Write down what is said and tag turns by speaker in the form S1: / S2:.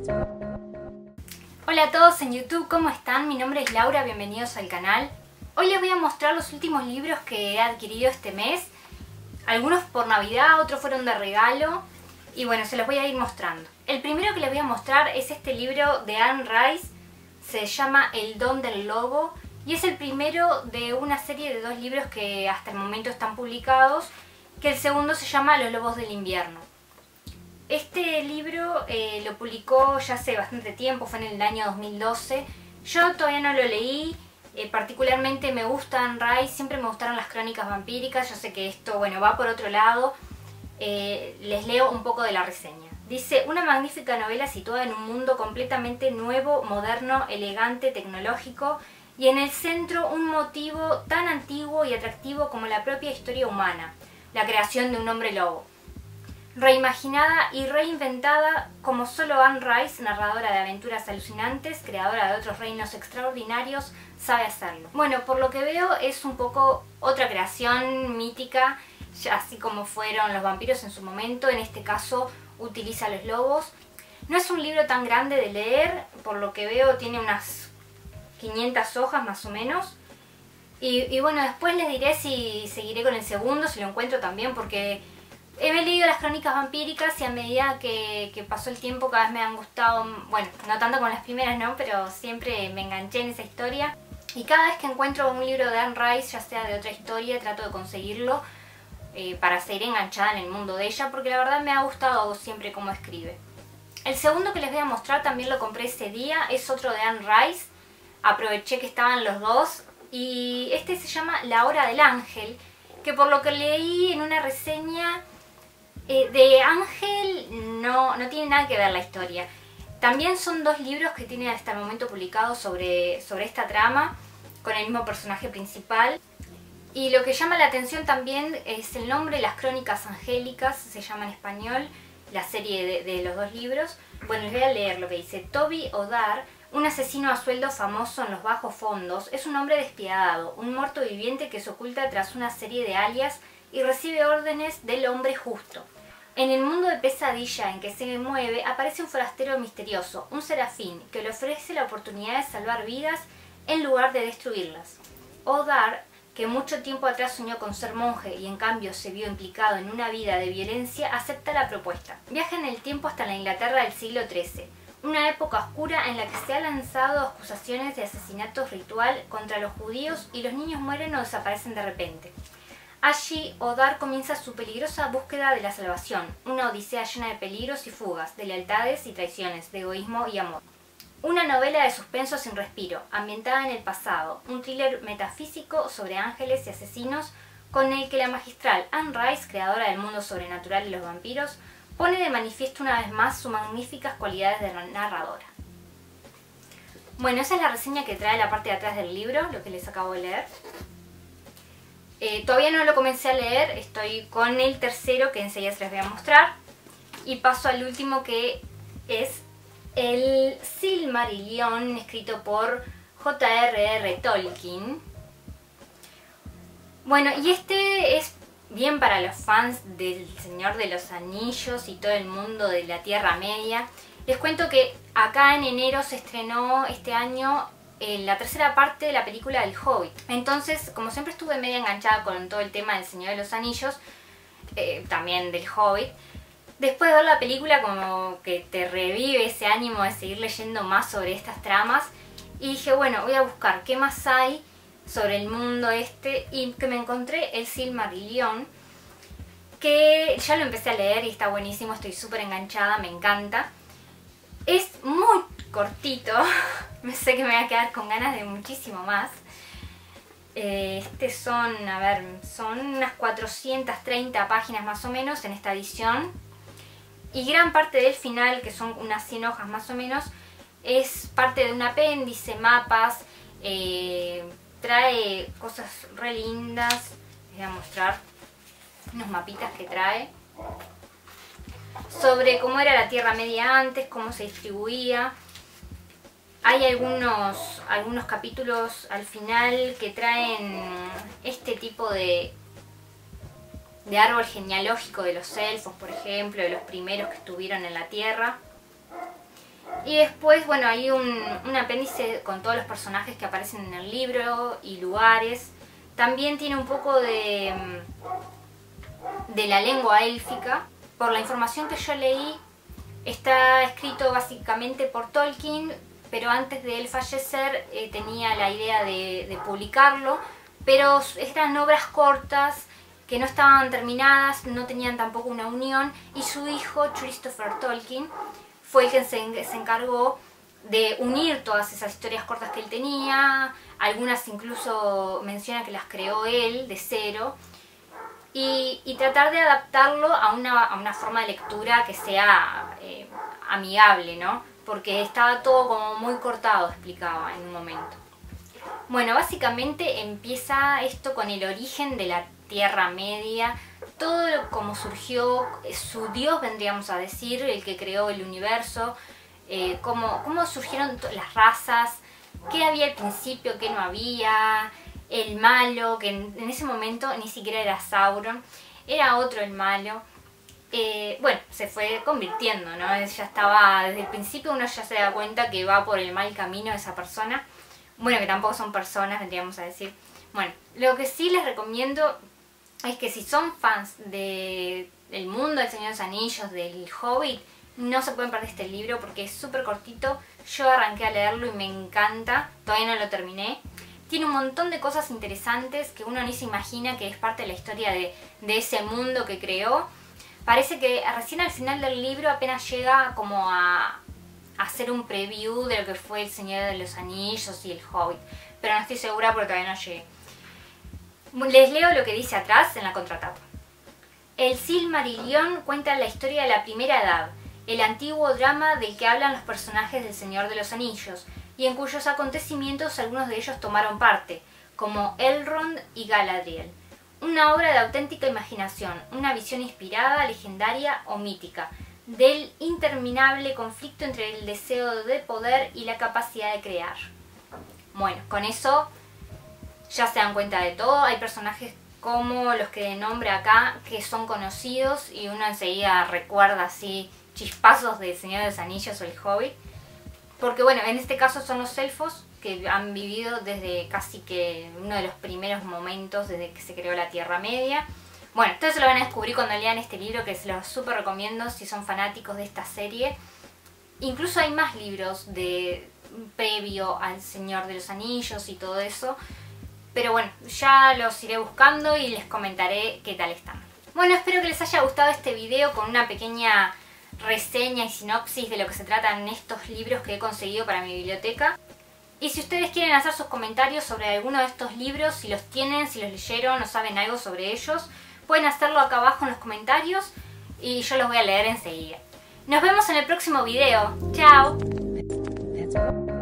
S1: Hola a todos en YouTube, ¿cómo están? Mi nombre es Laura, bienvenidos al canal. Hoy les voy a mostrar los últimos libros que he adquirido este mes. Algunos por Navidad, otros fueron de regalo. Y bueno, se los voy a ir mostrando. El primero que les voy a mostrar es este libro de Anne Rice. Se llama El don del lobo. Y es el primero de una serie de 2 libros que hasta el momento están publicados. Que el segundo se llama Los lobos del invierno. Este libro lo publicó ya hace bastante tiempo, fue en el año 2012. Yo todavía no lo leí, particularmente me gusta Anne Rice, siempre me gustaron las crónicas vampíricas. Yo sé que esto, bueno, va por otro lado. Les leo un poco de la reseña. Dice: una magnífica novela situada en un mundo completamente nuevo, moderno, elegante, tecnológico, y en el centro un motivo tan antiguo y atractivo como la propia historia humana, la creación de un hombre lobo. Reimaginada y reinventada como solo Anne Rice, narradora de aventuras alucinantes, creadora de otros reinos extraordinarios, sabe hacerlo. Bueno, por lo que veo es un poco otra creación mítica, así como fueron los vampiros en su momento. En este caso utiliza los lobos. No es un libro tan grande de leer, por lo que veo tiene unas 500 hojas más o menos. Y bueno, después les diré si seguiré con el segundo, si lo encuentro también, porque he leído las crónicas vampíricas y a medida que pasó el tiempo cada vez me han gustado, bueno, no tanto con las primeras, ¿no? Pero siempre me enganché en esa historia. Y cada vez que encuentro un libro de Anne Rice, ya sea de otra historia, trato de conseguirlo para seguir enganchada en el mundo de ella, porque la verdad me ha gustado siempre cómo escribe. El segundo que les voy a mostrar también lo compré ese día, es otro de Anne Rice. Aproveché que estaban los dos y este se llama La hora del ángel, que por lo que leí en una reseña de Ángel no tiene nada que ver la historia. También son 2 libros que tienen hasta el momento publicados sobre esta trama, con el mismo personaje principal. Y lo que llama la atención también es el nombre, Las Crónicas Angélicas, se llama en español, la serie de los 2 libros. Bueno, les voy a leer lo que dice. Toby O'Dar, un asesino a sueldo famoso en los bajos fondos, es un hombre despiadado, un muerto viviente que se oculta tras una serie de alias y recibe órdenes del hombre justo. En el mundo de pesadilla en que se mueve aparece un forastero misterioso, un serafín, que le ofrece la oportunidad de salvar vidas en lugar de destruirlas. O'Dar, que mucho tiempo atrás soñó con ser monje y en cambio se vio implicado en una vida de violencia, acepta la propuesta. Viaja en el tiempo hasta la Inglaterra del siglo XIII, una época oscura en la que se han lanzado acusaciones de asesinato ritual contra los judíos y los niños mueren o desaparecen de repente. Allí, O'Dar comienza su peligrosa búsqueda de la salvación, una odisea llena de peligros y fugas, de lealtades y traiciones, de egoísmo y amor. Una novela de suspenso sin respiro, ambientada en el pasado, un thriller metafísico sobre ángeles y asesinos, con el que la magistral Anne Rice, creadora del mundo sobrenatural y los vampiros, pone de manifiesto una vez más sus magníficas cualidades de narradora. Bueno, esa es la reseña que trae la parte de atrás del libro, lo que les acabo de leer. Todavía no lo comencé a leer, estoy con el tercero que enseguida se les voy a mostrar. Y paso al último, que es el Silmarillion, escrito por J.R.R. Tolkien. Bueno, y este es bien para los fans del Señor de los Anillos y todo el mundo de la Tierra Media. Les cuento que acá en enero se estrenó este año la tercera parte de la película del Hobbit. Entonces, como siempre estuve media enganchada con todo el tema del Señor de los Anillos, también del Hobbit, después de ver la película como que te revive ese ánimo de seguir leyendo más sobre estas tramas. Y dije, bueno, voy a buscar qué más hay sobre el mundo este, y que me encontré el Silmarillion, que ya lo empecé a leer y está buenísimo, estoy súper enganchada, me encanta. Es muy cortito, me sé que me voy a quedar con ganas de muchísimo más. Son unas 430 páginas más o menos en esta edición. Y gran parte del final, que son unas 100 hojas más o menos, es parte de un apéndice, mapas, trae cosas re lindas. Les voy a mostrar unos mapitas que trae sobre cómo era la Tierra Media antes, cómo se distribuía. Hay algunos capítulos al final que traen este tipo de árbol genealógico de los elfos, por ejemplo, de los primeros que estuvieron en la Tierra. Y después, bueno, hay un apéndice con todos los personajes que aparecen en el libro y lugares. También tiene un poco de la lengua élfica. Por la información que yo leí, está escrito básicamente por Tolkien, pero antes de él fallecer tenía la idea de publicarlo, pero eran obras cortas que no estaban terminadas, no tenían tampoco una unión, y su hijo, Christopher Tolkien, fue el que se encargó de unir todas esas historias cortas que él tenía. Algunas incluso menciona que las creó él de cero, y tratar de adaptarlo a una forma de lectura que sea amigable, ¿no? Porque estaba todo como muy cortado, explicaba en un momento. Bueno, básicamente empieza esto con el origen de la Tierra Media, todo como surgió, su dios vendríamos a decir, el que creó el universo, cómo surgieron las razas, qué había al principio, qué no había, el malo, que en ese momento ni siquiera era Sauron, era otro el malo. Bueno, se fue convirtiendo, ¿no? Ya estaba, desde el principio uno ya se da cuenta que va por el mal camino esa persona. Bueno, que tampoco son personas, vendríamos a decir. Bueno, lo que sí les recomiendo es que si son fans del mundo del Señor de los Anillos, del Hobbit, no se pueden perder este libro porque es súper cortito. Yo arranqué a leerlo y me encanta, todavía no lo terminé. Tiene un montón de cosas interesantes que uno ni se imagina que es parte de la historia de ese mundo que creó. Parece que recién al final del libro apenas llega como a hacer un preview de lo que fue el Señor de los Anillos y el Hobbit, pero no estoy segura porque todavía no llegué. Les leo lo que dice atrás en la contratapa. El Silmarillion cuenta la historia de la Primera Edad, el antiguo drama del que hablan los personajes del Señor de los Anillos, y en cuyos acontecimientos algunos de ellos tomaron parte, como Elrond y Galadriel. Una obra de auténtica imaginación, una visión inspirada, legendaria o mítica, del interminable conflicto entre el deseo de poder y la capacidad de crear. Bueno, con eso ya se dan cuenta de todo. Hay personajes como los que nombra acá que son conocidos y uno enseguida recuerda así chispazos del Señor de los Anillos o el Hobbit. Porque bueno, en este caso son los elfos que han vivido desde casi que uno de los primeros momentos desde que se creó la Tierra Media. Bueno, todo eso lo van a descubrir cuando lean este libro, que se los súper recomiendo si son fanáticos de esta serie. Incluso hay más libros previo al Señor de los Anillos y todo eso. Pero bueno, ya los iré buscando y les comentaré qué tal están. Bueno, espero que les haya gustado este video con una pequeña reseña y sinopsis de lo que se trata en estos libros que he conseguido para mi biblioteca. Y si ustedes quieren hacer sus comentarios sobre alguno de estos libros, si los tienen, si los leyeron o saben algo sobre ellos, pueden hacerlo acá abajo en los comentarios y yo los voy a leer enseguida. Nos vemos en el próximo video. ¡Chao!